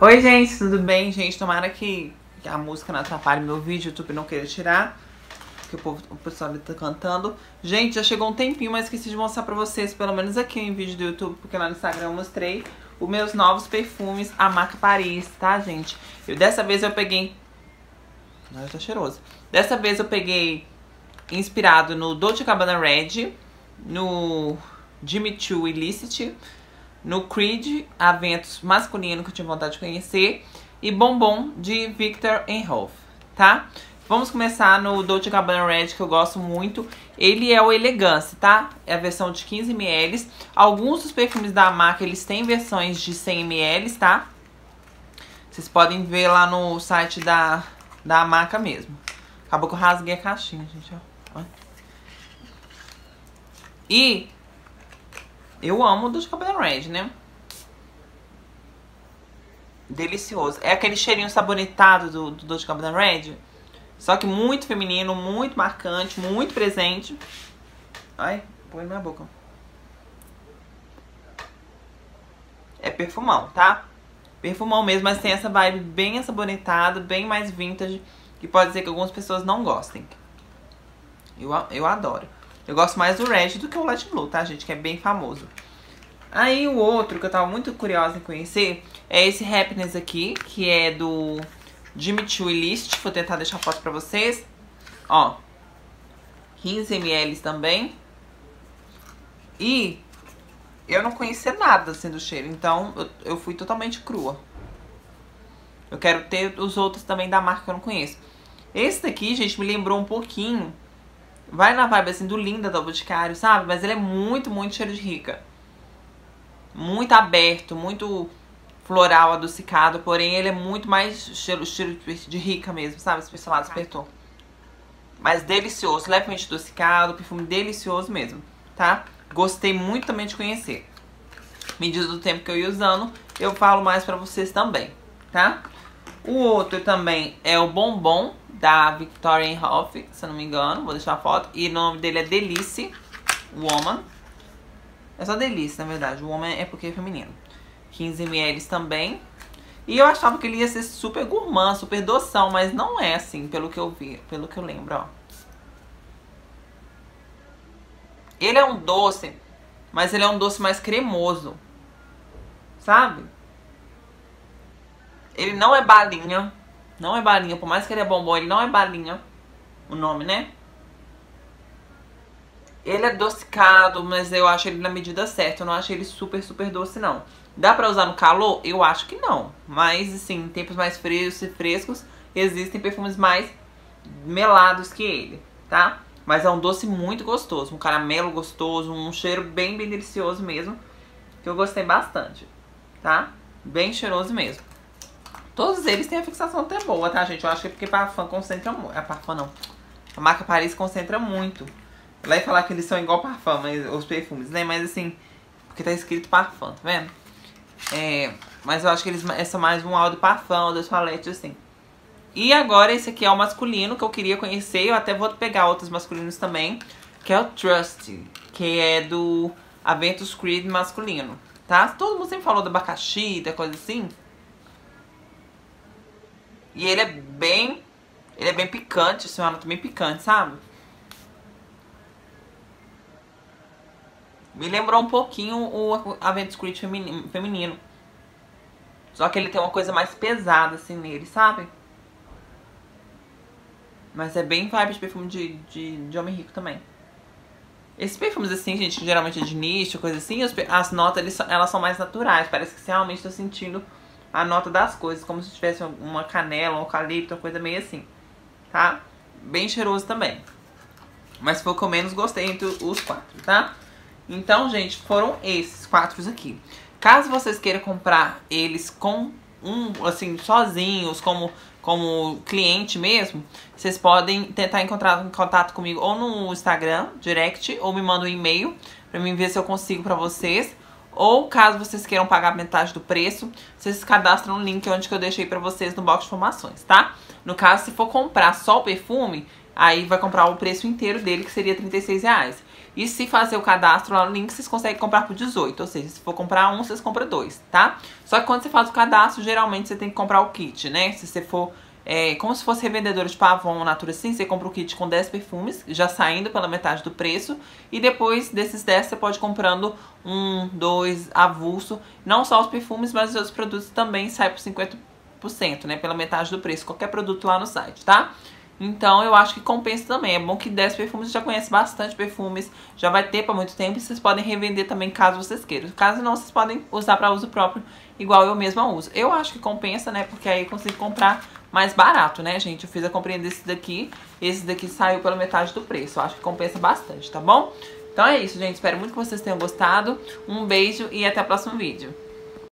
Oi gente, tudo bem? Gente, tomara que a música não atrapalhe meu vídeo, o YouTube não queira tirar, porque o pessoal ali tá cantando. Gente, já chegou um tempinho, mas esqueci de mostrar pra vocês, pelo menos aqui em vídeo do YouTube, porque lá no Instagram eu mostrei os meus novos perfumes, a marca Paris, tá, gente? Dessa vez eu peguei... Ai, tá cheiroso. Dessa vez eu peguei inspirado no Dolce & Gabbana Red, no Jimmy Choo Illicit, no Creed, Aventus masculino que eu tinha vontade de conhecer, e Bombom de Viktor & Rolf, tá? Vamos começar no Dolce & Gabbana Red, que eu gosto muito. Ele é o Elegance, tá? É a versão de 15 ml. Alguns dos perfumes da marca, eles têm versões de 100 ml, tá? Vocês podem ver lá no site da marca mesmo. Acabou que eu rasguei a caixinha, gente, ó. E eu amo o Dolce & Gabbana Red, né? Delicioso. É aquele cheirinho sabonetado do Dolce & Gabbana Red. Só que muito feminino, muito marcante, muito presente. Ai, põe na minha boca. É perfumão, tá? Perfumão mesmo, mas tem essa vibe bem assabonetada, bem mais vintage. Que pode ser que algumas pessoas não gostem. Eu adoro. Eu gosto mais do Red do que o Light Blue, tá, gente? Que é bem famoso. Aí o outro que eu tava muito curiosa em conhecer é esse Happiness aqui, que é do Jimmy Choo Illicit. Vou tentar deixar a foto pra vocês. Ó, 15 ml também. E eu não conhecia nada assim do cheiro, então eu fui totalmente crua. Eu quero ter os outros também da marca que eu não conheço. Esse daqui, gente, me lembrou um pouquinho. Vai na vibe assim do Linda da Boticário, sabe? Mas ele é muito, muito cheiro de rica. Muito aberto, muito floral, adocicado. Porém, ele é muito mais cheiro de rica mesmo, sabe? Esse lado despertou. Mas delicioso, levemente adocicado. Perfume delicioso mesmo, tá? Gostei muito também de conhecer. Medida do tempo que eu ia usando, eu falo mais pra vocês também, tá? O outro também é o Bombom da Viktor & Rolf, se eu não me engano. Vou deixar a foto. E o nome dele é Delice Woman. É só Delice, na verdade. O Woman é porque é feminino. 15 ml também. E eu achava que ele ia ser super gourmand, super doção. Mas não é assim, pelo que eu vi. Pelo que eu lembro, ó. Ele é um doce, mas ele é um doce mais cremoso. Sabe? Ele não é balinha. Não é balinha. Por mais que ele é bombom, ele não é balinha. O nome, né? Ele é adocicado, mas eu acho ele na medida certa. Eu não acho ele super, super doce, não. Dá pra usar no calor? Eu acho que não. Mas, assim, em tempos mais frios e frescos, existem perfumes mais melados que ele, tá? Mas é um doce muito gostoso. Um caramelo gostoso, um cheiro bem, bem delicioso mesmo. Que eu gostei bastante, tá? Bem cheiroso mesmo. Todos eles têm a fixação até boa, tá, gente? Eu acho que é porque Parfum concentra muito. Parfum não. A marca Paris concentra muito. Ela ia falar que eles são igual Parfum, mas, os perfumes, né? Mas assim, porque tá escrito Parfum, tá vendo? Mas eu acho que eles são mais um áudio Parfum, ou das paletes, assim. E agora esse aqui é o masculino que eu queria conhecer. Eu até vou pegar outros masculinos também. Que é o Trust, que é do Aventus Creed masculino, tá? Todo mundo sempre falou do abacaxi, da coisa assim. E ele é bem picante, assim, uma nota bem picante, sabe? Me lembrou um pouquinho o Aventus Creed feminino. Só que ele tem uma coisa mais pesada, assim, nele, sabe? Mas é bem vibe de perfume de homem rico também. Esses perfumes, assim, gente, geralmente é de nicho, coisa assim, as notas, elas são mais naturais. Parece que você realmente tá sentindo a nota das coisas, como se tivesse uma canela, um eucalipto, uma coisa meio assim, tá? Bem cheiroso também. Mas foi o que eu menos gostei entre os quatro, tá? Então, gente, foram esses quatro aqui. Caso vocês queiram comprar eles com assim, sozinhos, como cliente mesmo, vocês podem tentar entrar em contato comigo ou no Instagram, direct, ou me mandam um e-mail pra mim ver se eu consigo pra vocês. Ou caso vocês queiram pagar metade do preço, vocês se cadastram no link onde que eu deixei pra vocês no box de informações, tá? No caso, se for comprar só o perfume, aí vai comprar o preço inteiro dele, que seria R$36. E se fazer o cadastro lá no link, vocês conseguem comprar por 18. Ou seja, se for comprar um, vocês compram 2, tá? Só que quando você faz o cadastro, geralmente você tem que comprar o kit, né? Se você for... como se fosse revendedora tipo Avon, Natura, assim, você compra o kit com 10 perfumes, já saindo pela metade do preço. E depois desses 10, você pode ir comprando 1, 2, avulso. Não só os perfumes, mas os outros produtos também saem por 50%, né? Pela metade do preço, qualquer produto lá no site, tá? Então eu acho que compensa também. É bom que 10 perfumes já conhece bastante perfumes, já vai ter para muito tempo e vocês podem revender também caso vocês queiram. Caso não, vocês podem usar para uso próprio, igual eu mesma uso. Eu acho que compensa, né? Porque aí eu consigo comprar mais barato, né, gente? Eu fiz a comprinha desse daqui, esse daqui saiu pela metade do preço. Eu acho que compensa bastante, tá bom? Então é isso, gente. Espero muito que vocês tenham gostado. Um beijo e até o próximo vídeo.